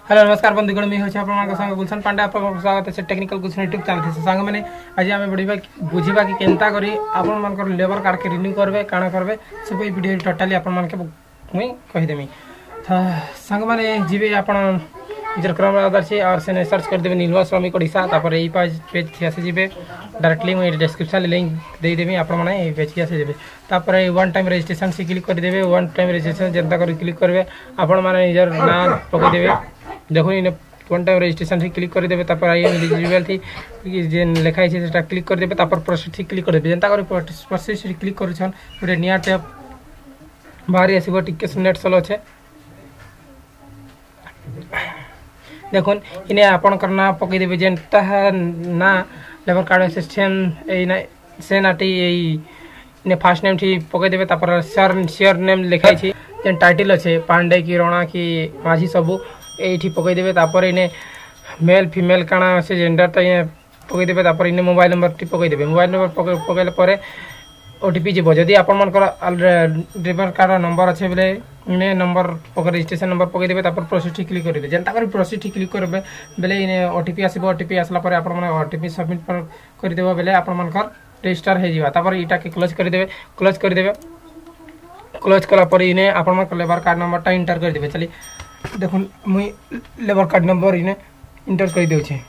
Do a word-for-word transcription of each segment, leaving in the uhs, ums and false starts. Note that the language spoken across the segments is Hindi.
हेलो नमस्कार बंधुगण मैं होछि आपन संग गुलशन पांडे आपन स्वागत है टेक्निकल गुलशन यूट्यूब चैनल से संग मैंने आज आमे बढ़िबा बुझिबा कि केनता करी आपन मान कर लेबर कार्ड के रिन्यू करबे काना करबे सब ई वीडियो टोटली आपन मान के मुई कहि देमी त संग माने जीवे आपन इधर क्रम आधार से और से सर्च कर देबे नीलवा श्रमिक ओडिसा तापर ई पेज पेज से आसे जीवे डायरेक्टली मुई डिस्क्रिप्शन लिंक दे देबी आपन माने ई पेज के आसे जेबे तापर वन टाइम रजिस्ट्रेशन से क्लिक कर देबे वन टाइम रजिस्ट्रेशन जनता कर क्लिक करबे आपन माने निजर नाम पके देबे देखो इन वन टाइम रजिस्ट्रेशन से क्लिक कर देबे तापर आई एम एलिजिबल थी जे लिखा है सेटा क्लिक कर देबे तापर प्रोसेस से क्लिक कर देबे जनता कर प्रोसेस से क्लिक कर छन पूरे निया टैब बाहर आसीबो टिके नेट स्लो छे देखुन इने आपन करना पके देबे जनता ना लेबर कार्ड सिस्टम ए ना सेनाटी ए ने फर्स्ट नेम थी पके देबे तापर सर शेयर नेम लिखा है जेन टाइटल अछि पांडे की रोणा की माझी सबु एठी पकई देबे तापर इने मेल फीमेल काना से जेंडर त ये पकई देबे तापर इने मोबाइल नंबर टी पकई देबे मोबाइल नंबर पकई पकैले परे ओटीपी जेबो जदी आपन मन कर ड्राइवर कार्ड नंबर अछि बेले इने नंबर पकई रजिस्ट्रेशन नंबर पकई देबे तापर प्रोसेस टी क्लिक करबे जनता कर प्रोसेस टी क्लिक करबे बेले इने ओटीपी आसीबो ओटीपी आसला परे आपन मन ओटीपी सबमिट पर कर देबो बेले आपन मन कर रजिस्टर हे जिवा तापर इटा के क्लोज कर देबे क्लोज कर देबे क्लोज कला परे इने आपन मन लेबर कार्ड नंबर टा एंटर कर देबे चली देखो मुई लेबर कार्ड नंबर इने इंटर कर देउ छे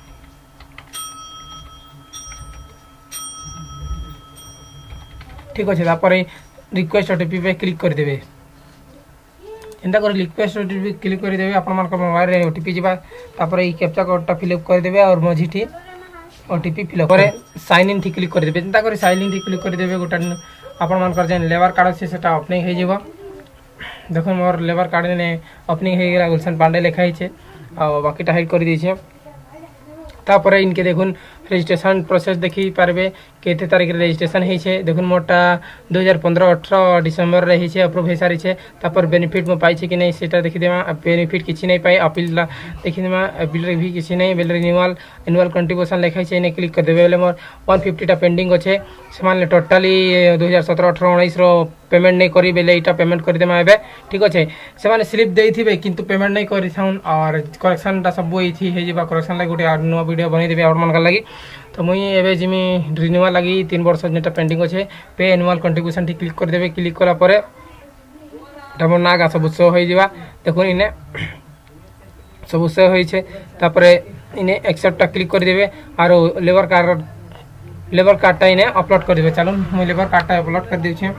ठीक अछि तापर रिक्वेस्ट ओटीपी पे क्लिक कर देबे एंदा कर रिक्वेस्ट ओटीपी क्लिक कर देबे आपन मन को मोबाइल रे ओटीपी जिबा तापर ई कैप्चा कोड टा फिल अप कर देबे और मझीठी ओटीपी फिल अप करे साइन इन थी क्लिक कर देबे एंदा कर साइन इन थी क्लिक कर देबे गोटा आपन मन कर जेन लेबर कार्ड से सेटा ओपनिंग हे जेबो देखो मोर लेबर कार्ड ने ओपनिंग हे गेला गुलशन पांडे लिखा है और बाकी टा हाइड कर दी छे तापर इनके देखुन रजिस्ट्रेशन प्रोसेस देखि पारबे केते तारीख रे रजिस्ट्रेशन हे छे देखुन मोटा दो हज़ार पंद्रह अठारह दिसंबर रे हे छे अप्रूव हे सारी छे तापर बेनिफिट में पाई छे कि नहीं सेटा देखि देमा बेनिफिट किछि नहीं पाई अपील देखि देमा अपील रे भी किछि नहीं बेल रिन्यूअल एनुअल कंट्रीब्यूशन लिखा छे ने क्लिक कर देबे बेले मोर एक सौ पचास टा पेंडिंग अछि समान टोटली दो हज़ार सत्रह अठारह उन्नीस रो पेमेंट नहीं करी बेले इटा पेमेंट कर देमा एबे ठीक अछि से माने स्लिप देई थिबे किंतु पेमेंट नहीं करी थाउन और करेक्शन टा सब होई थी हे जिबा करेक्शन लागि गोटे नो वीडियो बनै देबे और मन का लागि तो मुई एबे जिमी रिन्यूअल लागि तीन वर्ष जेटा पेंडिंग अछि पे एनुअल कंट्रीब्यूशन टी क्लिक कर देबे क्लिक कला परे तमो नागा सब शो होई जिबा देखो इने सब शो होई छे तापरे इने एक्सेप्ट टा क्लिक कर देबे और लेबर कार्ड लेबर कार्ड टा इने अपलोड कर देबे चलो मुई लेबर कार्ड टा अपलोड कर देउ छे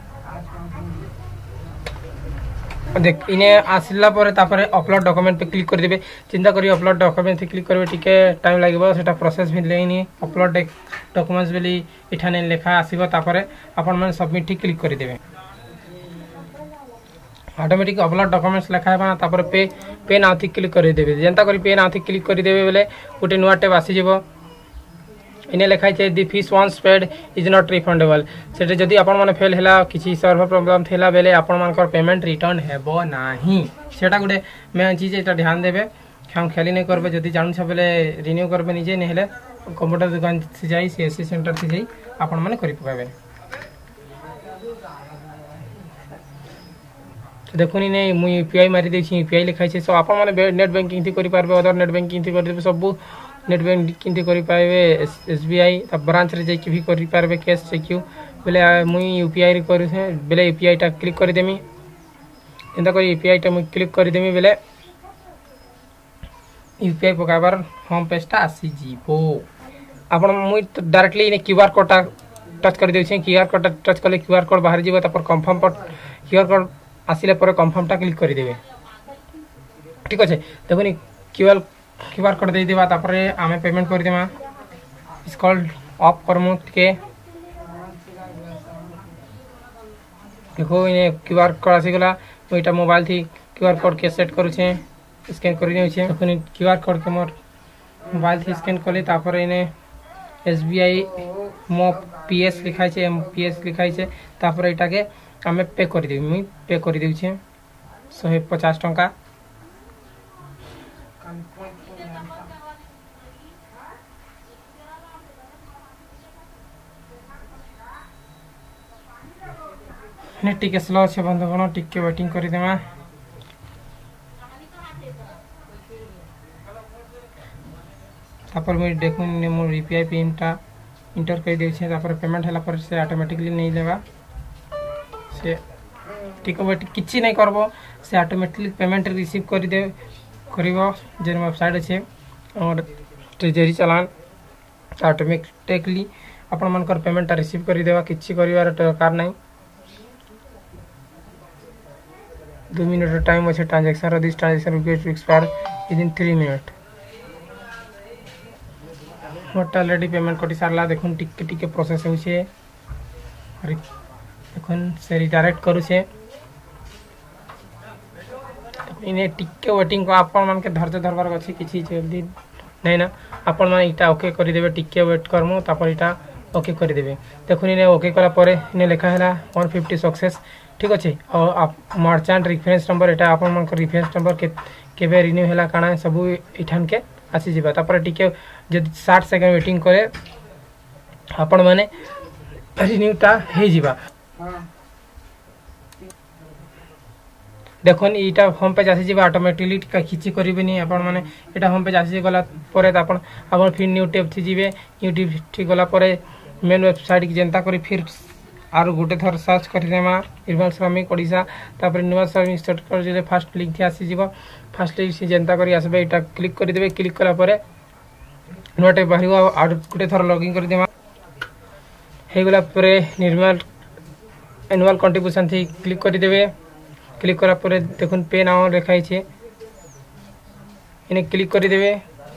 देख इने आसला परे तापरे अपलोड डॉक्यूमेंट पे क्लिक कर देबे चिंता करी अपलोड डॉक्यूमेंट पे क्लिक करबे टिके टाइम लागबो सेटा प्रोसेस भी लेनी अपलोड डॉक्यूमेंट्स बेली इठाने लेखा आसीबो तापरे अपन मन सबमिट टी क्लिक कर देबे ऑटोमेटिक अपलोड डॉक्यूमेंट्स लिखा है तापर पे पे नाउ थी क्लिक कर देबे जनता करी पे नाउ थी क्लिक कर देबे बेले गोटे नुवा टैब आसी जेबो इने लिखा है the fees once paid is not refundable सेटे जदी आपण माने फेल हैला किछि सर्वर प्रॉब्लम थेला बेले आपण मानकर पेमेंट रिटर्न हेबो नाही सेटा गुडे मैं चीज एटा ध्यान देबे हम खाली नहीं करबे जदी जानू छ बेले रिन्यू करबे निजे नहीं हेले कंप्यूटर दुकान से जाई सीएससी सेंटर से जाई आपण माने करि पाबे देखुनी नहीं मु यूपीआई मारी दे छी यूपीआई लिखा छै सो आपण माने नेट बैंकिंग थी करि पारबे अदर नेट बैंकिंग थी कर देबे सब नेट बैंकिंग थी करि पाबे एसबीआई त ब्रांच रे जाई कि भी करि पारबे कैश से क्यू बेले मुई यूपीआई रे करू छै बेले यूपीआई टा क्लिक कर देमी एंदा कर यूपीआई टा मुई क्लिक कर देमी बेले यूपीआई पकाबार होम पेज टा आसी जीवो आपण मुई डायरेक्टली ने क्यूआर कोड टा टच कर देउ छै क्यूआर कोड टा टच करले क्यूआर कोड बाहर जीवो तापर कंफर्म पर क्यूआर कोड आसिले पर कंफर्म टा क्लिक कर देबे ठीक अछि देखोनी क्यूआर क्यूआर कोड दे देबा तापर आमे पेमेंट कर देमा इस कॉल्ड ऑफ करमु के देखो इने क्यूआर कोड आसी गला ओइटा मोबाइल थी क्यूआर कोड के सेट करू छे स्कैन करि नै छे देखोनी क्यूआर कोड के मोर मोबाइल थी स्कैन करले तापर इने एसबीआई मो पीएस लिखाइ छे एमपीएस लिखाइ छे तापर एटा के आमे पे कर देबी मुई पे कर देउ छे एक सौ पचास टका नेट टिके स्लो छे बंधुगण टिके वेटिंग करि देमा तापर मुझे देखूँ मोर यूपीआई पिनटा इंटर कर दे पेमेंट है से ऑटोमेटिकली नहीं देगा से ठीक है किसी नहीं करब से ऑटोमेटिकली पेमेंट रिसीव कर दे कर वेबसाइट अच्छे और ट्रेजरी चलान ऑटोमेटिकली आपण मनकर पेमेंट रिसीव कर देवा किसी कर दरकार नहीं। दो मिनट टाइम अच्छे transaction this transaction request expire within three minute मोटा ऑलरेडी पेमेंट कटी सारा देखुन टिके टिके प्रोसेस होछे देखुन से रिडायरेक्ट करूछे इने टिके वेटिंग को आपण मन के धरते धरबार अछि किछि जल्दी नहीं ना आपण मन इटा ओके करि देबे टिके वेट करमु तापर इटा ओके करि देबे देखुन इने ओके कला परे इने लिखा हैला वन फिफ्टी सक्सेस ठीक अच्छे और मर्चेंट रेफरेंस नंबर एटा आपण मन के रेफरेंस नंबर के केबे रिन्यू हैला काना सब इठान के आसी जिबा तापर टिके जदि साठ सेकंड वेटिंग करे आपण माने रिन्यूटा हे जिबा देखुन इटा होम पेज आसी जिबा ऑटोमेटिकली किछि करिबेनी आपण माने एटा होम पेज आसी गला परे आपण आपण फिर न्यू टैब थी जिबे यूट्यूब ठीक गला परे मेन वेबसाइट की जनता करी फिर आर गोटे थर सर्च कर देमा निर्मल श्रमिक ओडिशा तापर निर्मल श्रमिक स्टार्ट कर जे फास्ट लिंक थी आसी जिवो फास्ट लिंक से जनता करी आसबे एटा क्लिक कर देबे क्लिक कला परे नोटे बाहरिवा आर गोटे थर लॉगिन कर देमा हे गला परे निर्मल एनुअल कंट्रीब्यूशन थी क्लिक कर देबे क्लिक करा परे देखुन पे नाउ लिखाई छे इने क्लिक कर देबे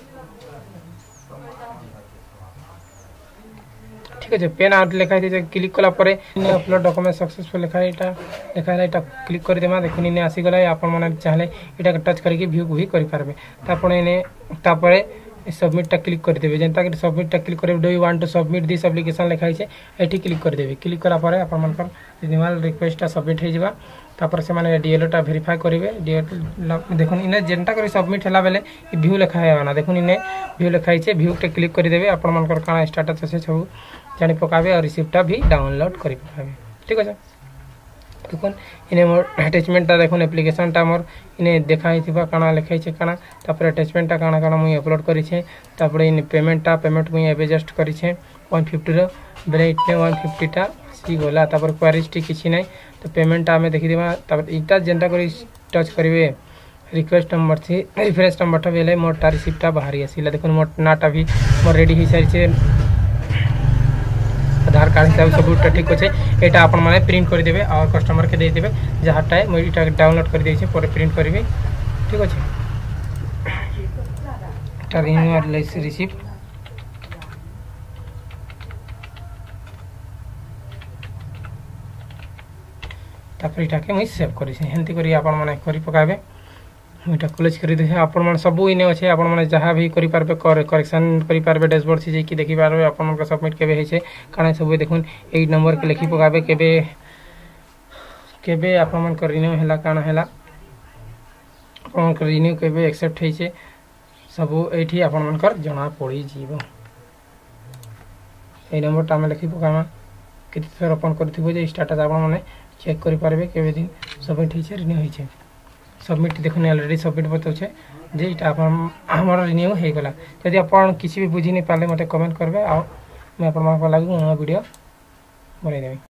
ठीक है पेन आउट लिखा है क्लिक कला परे अपलोड डॉक्यूमेंट सक्सेसफुल लिखा है एटा लिखा है एटा क्लिक कर देमा देखुन इने आसी गला आपण माने चाहले एटा टच करके व्यू भी करि पारबे त आपण इने तापरे सबमिट टा क्लिक कर देबे जनता के सबमिट टा क्लिक करे do you want to submit this application लिखा है एठी क्लिक कर देबे क्लिक करा परे आपण मन कर रिन्यूअल रिक्वेस्ट टा सबमिट हो जिबा तापर से माने डीएलओ टा वेरीफाई करिवे डीएलओ देखुन इने जनता करी सबमिट हला बेले व्यू लिखा है ना देखुन इने व्यू लिखा है व्यू टा क्लिक कर देबे आपण मन कर काना स्टेटस আছে सब जानी पकावे और रिसिप्टा भी डाउनलोड करी पकावे ठीक है देखुन इने मोर अटैचमेंट टा देखुन एप्लीकेशन टा मोर इने देखाई थिबा काना लिखाई छे काना तापर अटैचमेंट टा काना काना मुई अपलोड करी छे तापर इने पेमेंट टा पेमेंट मुई एबे जस्ट करी छे वन फिफ्टी रो बेले इतने वन फिफ्टी टा सी गोला तापर क्वेरीज टी किछि नै तो पेमेंट टा हमें देखि देबा तापर इटा जनता करी टच करिवे रिक्वेस्ट नंबर थी रेफरेंस नंबर टा बेले मोर टा रिसिप्टा बाहरी आसीला देखुन मोर नाटा भी मोर रेडी ही सारी छे आधार कार्ड हिसाब सब ठीक अच्छे यहाँ आपण मैंने प्रिंट कर देबे और कस्टमर के दे देबे जहाँटा है मुझे यहाँ डाउनलोड कर देछे पर प्रिंट करी ठीक अच्छे रिन्यूअल रिसिप्ट तापर इटा के मुझे सेव करी हेंती करी आपण माने करी पकाबे मुझे क्लोज कर दे आपण मन सब इने अच्छे आपण माने जहाँ भी करि पारबे करेक्शन करि पारबे डैशबोर्ड से जेकी देखि पारबे आपण मन का सबमिट केबे होइछे काना सब देखुन एट नंबर के लिखि पकाबे केबे केबे आपण मन कर रिन्यू हैला काना हैला आपण मन कर रिन्यू केबे एक्सेप्ट होइछे सब एठी आपण मन कर जना पड़ी जीवो ए नंबर ता में लिखि पकामा केति थर अपन करथिबो जे स्टेटस आपण माने चेक करि पारबे केबे दिन सबमिट होइछे रिन्यू होइछे सबमिट देखुन ऑलरेडी सबमिट बताउछे जे इटा अपन हमर रिन्यू हे गला यदि अपन किसी भी बुझी नहीं पाले मते कमेंट करबे आ मैं अपन मा को लागू वीडियो बनै देबे।